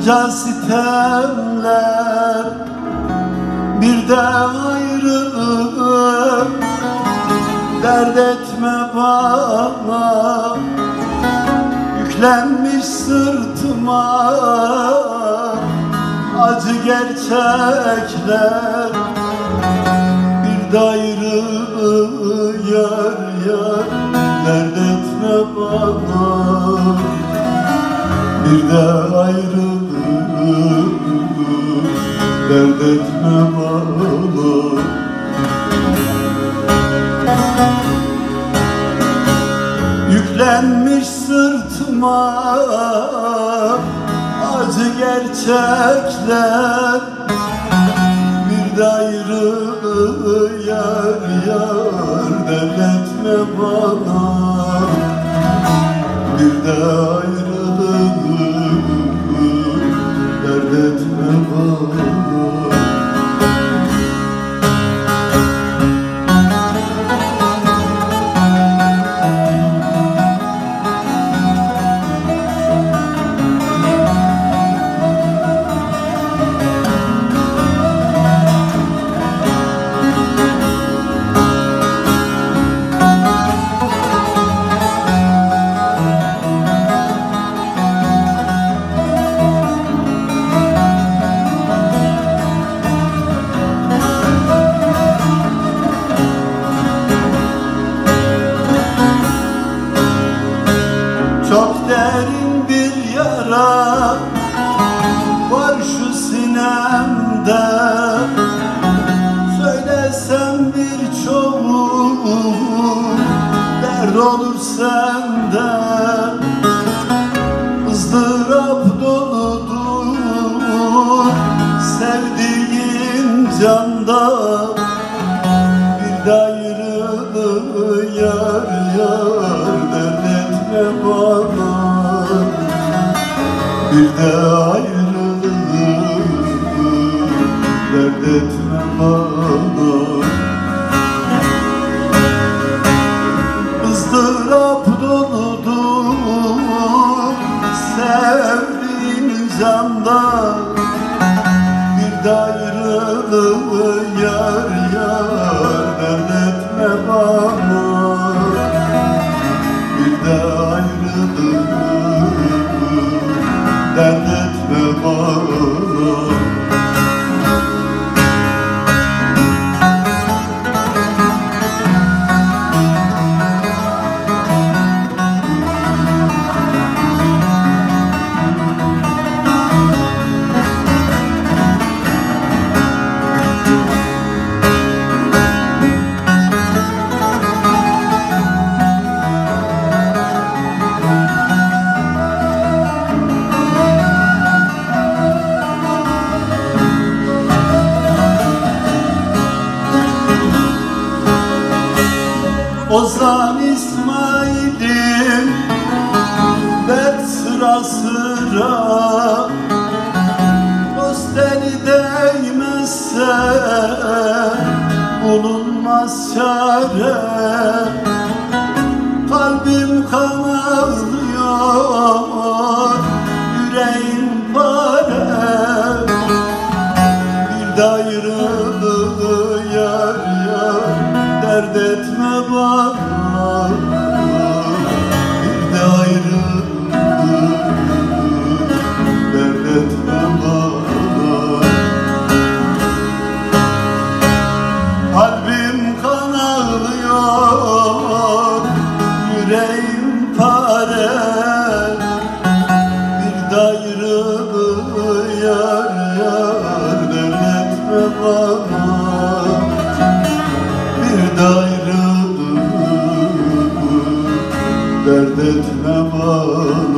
Bunca sitemler bir de ayrılık, dert etme bana, yüklenmiş sırtıma acı gerçekler. Bir de ayrılık yar yar, dert etme bana, bir de ayrılık dert etme bana. Yüklenmiş sırtıma acı gerçekler, bir de ayrılık yar yar, dert etme bana, bir de ayrılık dert etme bana. Çok derin bir yara var şu sinemde, söylesem birçoğu dert olur sende. ızdırap doludur sevdiğin canda, bir de ayrılık yar yar, dert etme bana, bir de ayrılık dert etme bana. ızdırap doludur sevdiğin canda, bir de ayrılık yar yar, dert etme bana, bir de ayrılık dert etme bana. Ozan İsmail'im dert sıra sıra, dost eli değmezse bulunmaz çare. Kalbim kan ağlıyor, yüreğim pare, bir de ayrılık yar yar, dert etme bana, bir de ayrılık dert etme bana. Kalbim kan ağlıyor, yüreğim pare, bir de ayrılık yar yar, dert etme bana, bir de ayrılık dert etme bana.